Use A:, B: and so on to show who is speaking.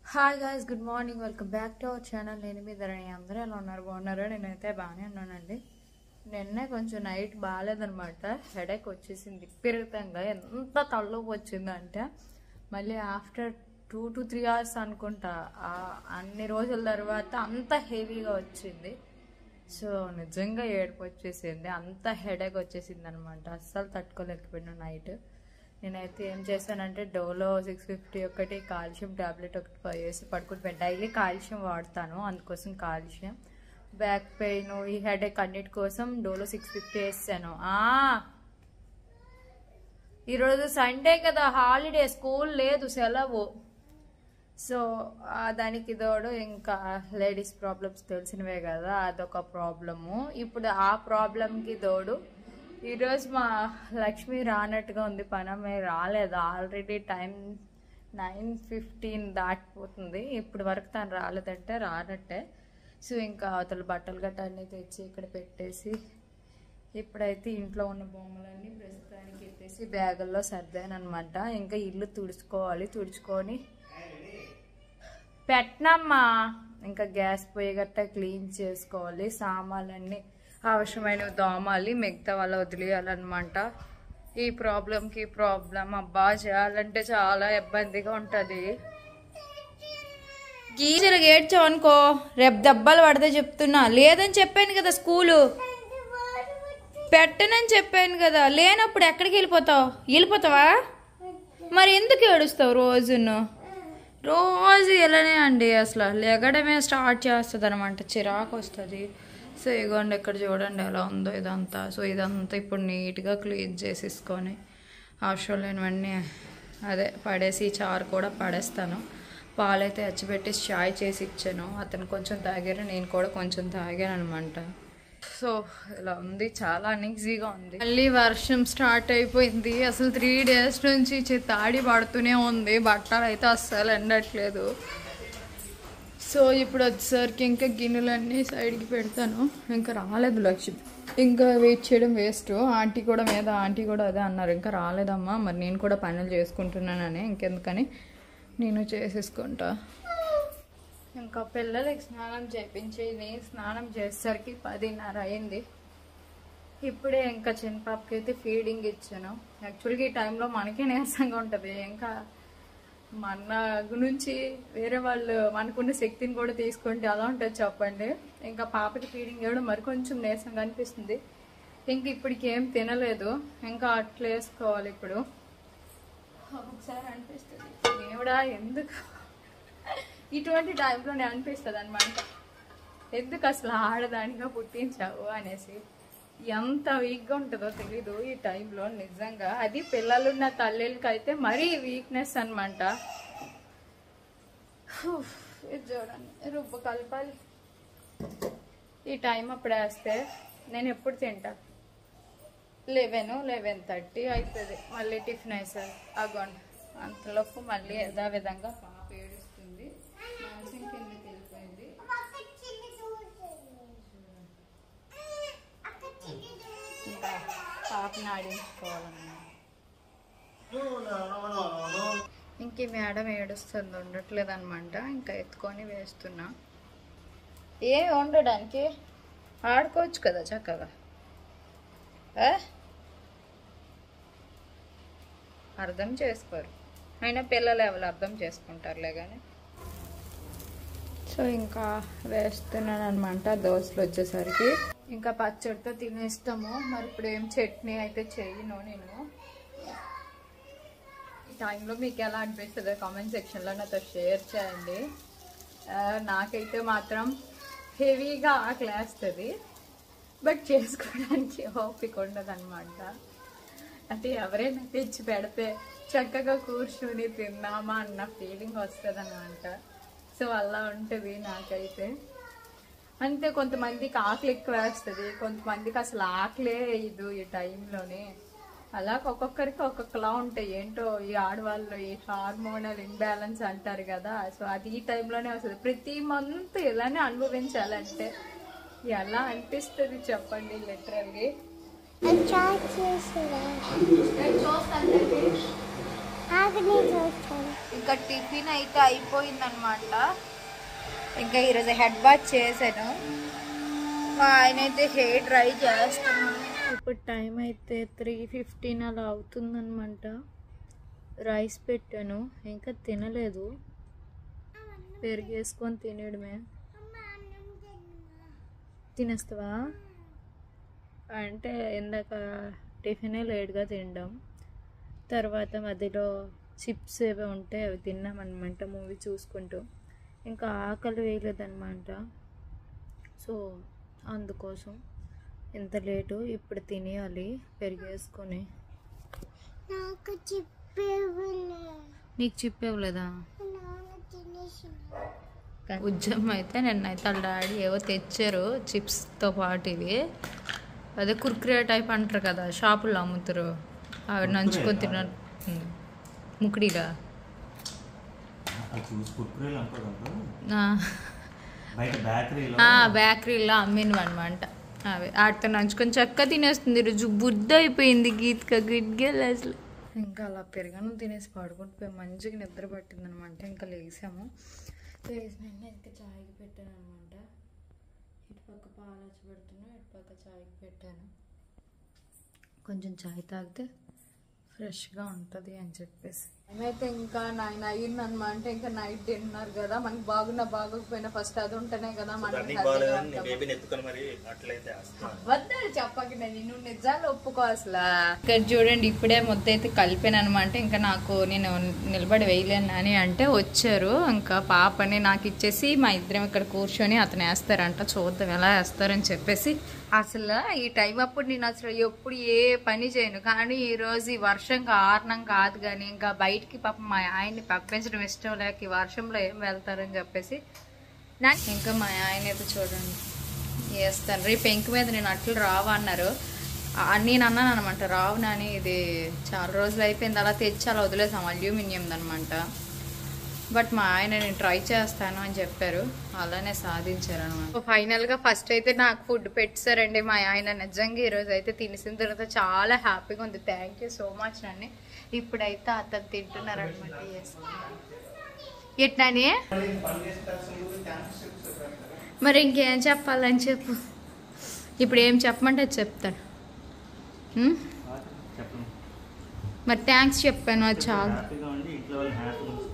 A: Hi guys, good morning. Welcome back to our channel. నేను మీ ధరణి. అందరూ ఎలా ఉన్నారు? బాగున్నారా? నేనైతే బాగానే ఉన్నానండి. నిన్నే కొంచెం నైట్ బాగాలేదనమాట. హెడేక్ వచ్చేసింది విపరీతంగా. ఎంత తలనొప్పి వచ్చిందంటే మళ్ళీ ఆఫ్టర్ 2 to 3 hours అనుకుంటా, అన్ని రోజుల తర్వాత అంత హెవీగా వచ్చింది. సో నిజంగా ఏడుపు వచ్చేసింది. అంత హెడేక్ వచ్చేసింది అనమాట. అస్సలు తట్టుకోలేకపోయినా నైట్. నేనైతే ఏం చేశానంటే డోలో 650 ఒకటి, కాల్షియం టాబ్లెట్ ఒకటి వేసి పడుకుంటున్నాను. డైలీ కాల్షియం వాడతాను, అందుకోసం కాల్షియం. బ్యాక్ పెయిన్, ఈ హెడేక్ అన్నిటి కోసం డోలో 650 వేసాను. ఈరోజు సండే కదా, హాలిడే, స్కూల్ లేదు, సెలవు. సో దానికి తోడు ఇంకా లేడీస్ ప్రాబ్లమ్స్ తెలిసినవే కదా, అదొక ప్రాబ్లము. ఇప్పుడు ఆ ప్రాబ్లంకి తోడు ఈరోజు మా లక్ష్మి రానట్టుగా ఉంది. పనమే రాలేదు. ఆల్రెడీ టైం 9:15 దాటిపోతుంది. ఇప్పుడు వరకు తను రాలేదంటే రానట్టే. సో ఇంకా అవతల బట్టలు గట్ట అన్నీ తెచ్చి ఇక్కడ పెట్టేసి ఇప్పుడైతే ఇంట్లో ఉన్న బొమ్మలన్నీ ప్రస్తుతానికి ఎత్తేసి బ్యాగుల్లో సర్దానమాట. ఇంకా ఇల్లు తుడుచుకోవాలి. తుడుచుకొని పెట్టనమ్మా. ఇంకా గ్యాస్ పొయ్యి గట్ట క్లీన్ చేసుకోవాలి. సామాన్లన్నీ అవసరమైనవి దోమాలి, మిగతా వాళ్ళ వదిలేయాలన్నమాట. ఈ ప్రాబ్లంకి ప్రాబ్లం అబ్బా చేయాలంటే చాలా ఇబ్బందిగా ఉంటుంది. గీజలు ఏడ్చావు అనుకో, రేపు దెబ్బలు పడితే చెప్తున్నా. లేదని చెప్పాను కదా, స్కూలు పెట్టనని చెప్పాను కదా. లేనప్పుడు ఎక్కడికి వెళ్ళిపోతావా? మరి ఎందుకు ఏడుస్తావు? రోజు ఇలానే అండి. అసలు లెగడమే స్టార్ట్ చేస్తుంది అనమాట, చిరాకు వస్తుంది. సో ఇగోండి, ఇక్కడ చూడండి ఎలా ఉందో ఇదంతా. సో ఇదంతా ఇప్పుడు నీట్గా క్లీన్ చేసేసుకొని అవసరం లేనివన్నీ పడేసి, చారు కూడా పడేస్తాను. పాలైతే అచ్చిపెట్టి చాయ్ చేసి ఇచ్చాను. అతను కొంచెం తాగారు, నేను కూడా కొంచెం తాగాను అనమాట. సో ఇలా ఉంది, చాలా అన్ఈజీగా ఉంది. మళ్ళీ వర్షం స్టార్ట్ అయిపోయింది. అసలు 3 days నుంచి తాడి పడుతూనే ఉంది. బట్టలు అయితే అస్సలు ఎండట్లేదు. సో ఇప్పుడు వచ్చేసరికి ఇంకా గిన్నెలన్నీ సైడ్కి పెడతాను. ఇంకా రాలేదు లక్ష్మి. ఇంకా వెయిట్ చేయడం వేస్ట్. ఆంటీ కూడా అదే అన్నారు, ఇంకా రాలేదమ్మా. మరి నేను కూడా పనులు చేసుకుంటున్నానని ఇంకెందుకని నేను చేసేసుకుంటా. ఇంకా పిల్లలకి స్నానం చేయించి నేను స్నానం చేసేసరికి 10:30 అయింది. ఇప్పుడే ఇంకా చిన్న పాపకి అయితే ఫీడింగ్ ఇచ్చాను. యాక్చువల్గా ఈ టైంలో మనకే నీరసంగా ఉంటుంది. ఇంకా మన నుంచి వేరే వాళ్ళు మనకున్న శక్తిని కూడా తీసుకుంటే అలా ఉంటుంది చెప్పండి. ఇంకా పాపకి ఫీడింగ్ ఇవ్వడం మరి కొంచెం నీరసంగా అనిపిస్తుంది. ఇంక ఇప్పటికి ఏం తినలేదు, ఇంకా అట్లా వేసుకోవాలి. ఇప్పుడు ఒకసారి అనిపిస్తుంది, దేవుడా ఎందుకు ఇటువంటి టైంలోనే అనిపిస్తుంది అనమాట, ఎందుకు అసలు ఆడదానిగా పుట్టించావు అనేసి. ఎంత వీక్గా ఉంటుందో తెలీదు ఈ టైంలో నిజంగా. అది పిల్లలున్న తల్లికి అయితే మరీ వీక్నెస్ అనమాట. ఇది చూడండి, రుబ్బు కలపాలి. ఈ టైం అప్పుడు వేస్తే నేను ఎప్పుడు తింటా? 11-11:30 అవుతుంది. మళ్ళీ టిఫిన్ వేసారు అగోండి. అంతలోపు మళ్ళీ యథావిధంగా పాప ఏడుస్తుంది. మనసు కిందకి వెళ్ళిపోయింది. ఇంకా పాపని ఆడించుకోవాలన్నమాట. ఇంక మేడం ఏడుస్తుంది, ఉండట్లేదు అనమాట. ఇంకా ఎత్తుకొని వేస్తున్నా. ఉండడానికి ఆడుకోవచ్చు కదా చక్కగా. అర్థం చేసుకోరు, అయినా పిల్లలు ఎవరు అర్థం చేసుకుంటారులే కానీ. సో ఇంకా వేస్తున్నాను అనమాట. దోశలు వచ్చేసరికి ఇంకా పచ్చడితో తినేస్తాము. మరి ఇప్పుడు ఏం చట్నీ అయితే చేయను నేను. ఈ టైంలో మీకు ఎలా అనిపిస్తుందో కామెంట్ సెక్షన్లో నాతో షేర్ చేయండి. నాకైతే మాత్రం హెవీగా ఆకలేస్తుంది, బట్ చేసుకోవడానికి ఓపిక ఉండదు అనమాట. అంటే ఎవరైనా తెచ్చి పెడితే చక్కగా కూర్చుని తిన్నామా అన్న ఫీలింగ్ వస్తుంది అనమాట. సో అలా ఉంటుంది నాకైతే. అంతే, కొంతమందికి ఆకలి ఎక్కువ వేస్తుంది, కొంతమందికి అసలు ఆకలే వేయదు ఈ టైంలోనే. అలా ఒక్కొక్కరికి ఒక్కొక్కలా ఉంటాయి. ఏంటో ఈ ఆడవాళ్ళు ఈ హార్మోనల్ ఇంబ్యాలెన్స్ అంటారు కదా. సో అది ఈ టైంలోనే వస్తుంది. ప్రతి మంత్ ఇలానే అనుభవించాలంటే ఎలా అనిపిస్తుంది చెప్పండి లిటరల్లీ. ఇంకా టిఫిన్ అయితే అయిపోయిందనమాట. ఇంకా ఈరోజు హెడ్ బాత్ చేశాను. ఆయన అయితే హెయిర్ డ్రై చేస్తున్నాను. ఇప్పుడు టైం అయితే 3:15 అలా అవుతుందన్నమాట. రైస్ పెట్టాను, ఇంకా తినలేదు. పెరిగేసుకొని తినేయడమే. తినేస్తావా అంటే ఇందాక టిఫినే లేట్గా తినడం, తర్వాత మధ్యలో చిప్స్ ఏవో ఉంటే అవి తిన్నామన్నమాట మూవీ చూసుకుంటూ. ఇంకా ఆకలి వేయలేదన్నమాట. సో అందుకోసం ఇంత లేటు. ఇప్పుడు తినేయాలి పెరిగేసుకొని. నీకు చిప్ ఇవ్వలేదా? ఉద్యమం అయితే నిన్నైతే వాళ్ళ డాడీ ఏవో తెచ్చారు చిప్స్తో పాటు. ఇవి అదే కుర్కురే టైప్ అంటారు కదా, షాపుల్లో అమ్ముతారు. అవి నంచుకొని తిన్నారు ముకుడిగా. బేకరీలో అమ్మినవి అనమాట. అవి వాటితో నంచుకొని చక్కగా తినేస్తుంది. ఈరోజు బుద్ధ అయిపోయింది గీత్క గిడ్గెల్ అసలు. ఇంకా అలా పెరగను తినేసి పడుకుంటుపోయి మంచిగా నిద్ర పట్టింది అనమాట. ఇంకా లేసాము. లేచిన ఇంకా చాయ్కి పెట్టాను అనమాట. ఇటుపక్క పాలు వచ్చి పెడుతున్నా, ఇటుపక్క చాయ్కి పెట్టాను. కొంచెం చాయ్ తాగితే ఫ్రెష్గా ఉంటుంది అని చెప్పేసి. మేమైతే ఇంకా 9 అయ్యిందనమాట. ఇంకా నైట్ డిన్నర్ కదా, మనకి బాగున్నా బాగోకపోయినా ఫస్ట్ అది ఉంటేనే కదా మనకి. వద్దాడు చెప్పక నేను నిజాలు ఒప్పుకో అసలు. ఇక్కడ చూడండి ఇప్పుడే ముద్ద అయితే కలిపాను అనమాట. ఇంకా నాకు నేను నిలబడి వేయలేను అని అంటే వచ్చారు. ఇంకా పాపని నాకు ఇచ్చేసి మా ఇద్దరం ఇక్కడ కూర్చొని అతను వేస్తారంట, చూద్దాం ఎలా వేస్తారని చెప్పేసి. అసలు ఈ టైం అప్పుడు నేను అసలు ఎప్పుడు ఏ పని చేయను, కానీ ఈరోజు ఈ వర్షం కారణం కాదు కానీ ఇంకా బయటికి పాపం మా ఆయన్ని పంపించడం ఇష్టం లేక ఈ వర్షంలో ఏం వెళ్తారని చెప్పేసి నాకు ఇంకా మా ఆయన అయితే చూడండి వేస్తాను. రేపు పెంకు మీద నేను అట్లు రావు అన్నారు. నేను అన్నాను అనమాట, రావు నాని ఇది చాలా రోజులు అయిపోయింది అలా తెచ్చి అలా వదిలేసాం, అల్యూమినియం అనమాట. బట్ మా ఆయన నేను ట్రై చేస్తాను అని చెప్పారు, అలానే సాధించారు అనమాట. ఫైనల్గా ఫస్ట్ అయితే నాకు ఫుడ్ పెట్టారండి మా ఆయన. నిజంగా ఈరోజు అయితే తినేసిన తర్వాత చాలా హ్యాపీగా ఉంది. థ్యాంక్ యూ సో మచ్ నన్ను. ఇప్పుడైతే అతను తింటున్నారు అనమాట. ఎట్లాని మరి ఇంకేం చెప్పాలని చెప్పు. ఇప్పుడు ఏం చెప్పమంటే చెప్తాను. మరి థ్యాంక్స్ చెప్పాను, అది చాలు.